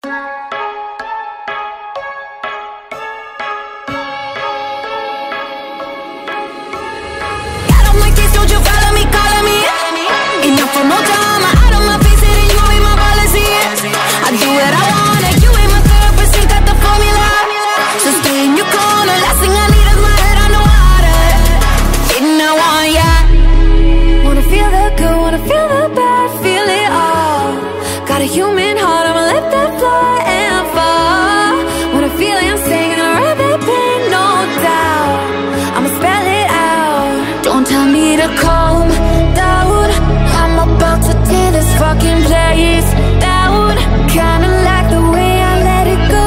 Human heart, I'ma let that fly and fall. When I feel it, I'm singing, I write that pain, no doubt. I'ma spell it out. Don't tell me to calm down. I'm about to tear this fucking place down. Kinda like the way I let it go.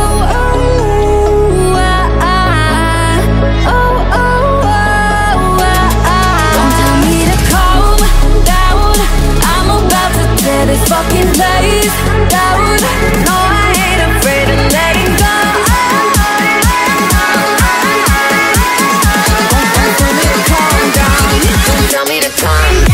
Don't tell me to calm down. I'm about to tear this fucking place down. No, I ain't afraid of letting go. Don't tell me to calm down. Don't tell me to calm down.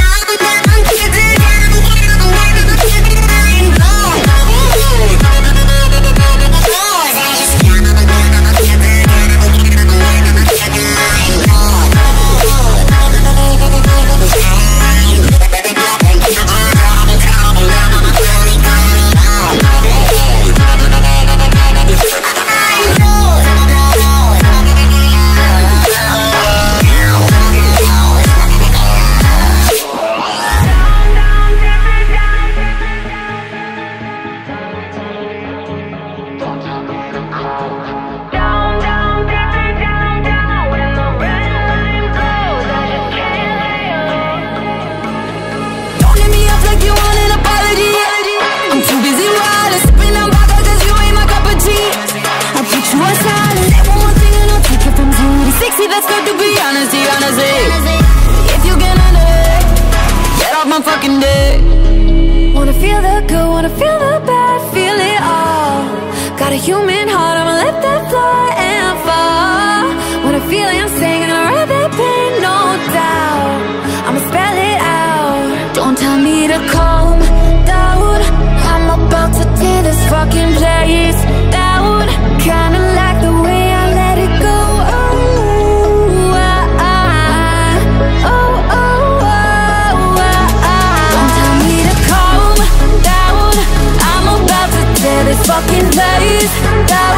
That's good to be honestly. If you can handle it, get off my fucking dick. Wanna feel the good, wanna feel the bad, feel it all. Got a human heart, I'ma let that fly and fall. When I feel it, I'm singing, I write that pain, no doubt. I'ma spell it out. Don't tell me to calm down. I'm about to tear this fucking place down. Kinda like the way I let it go. This fucking place down.